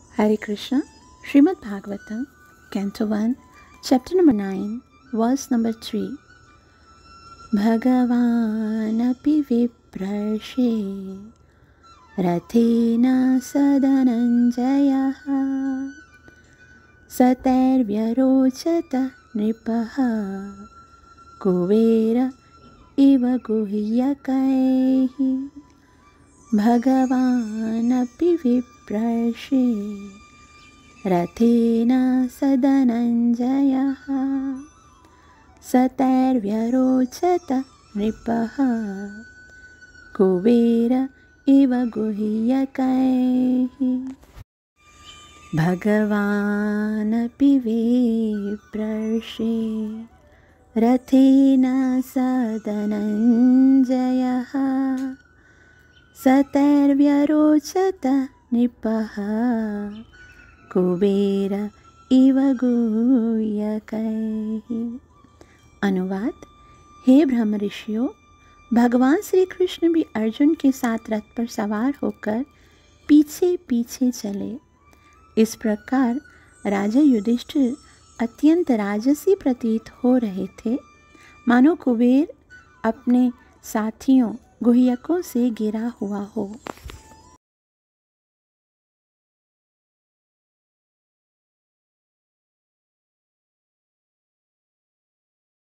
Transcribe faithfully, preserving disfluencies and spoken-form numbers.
Hare Krishna, Srimad Bhagavatam, Canto one, Chapter number nine, Verse number three. Bhagavanapi viprashe rathena sadananjayaha satervyarochata nripaha kuvera iva guhyakaihi. Bhagavanapi viprashe rathena sadananjayaha satervyarochata nripaha kuvera iva guhyakaihi. Bhagavanapi viprashe rathena sadananjayaha satervyarochata nripaha Kuber इव गुह्यकैहि. अनुवाद. हे ब्रह्म ऋषियों, भगवान श्री कृष्ण भी अर्जुन के साथ रथ पर सवार होकर पीछे पीछे चले. इस प्रकार राजा युधिष्ठिर अत्यंत राजसी प्रतीत हो रहे थे, मानो कुबेर अपने साथियों गुह्यकों से घिरा हुआ हो.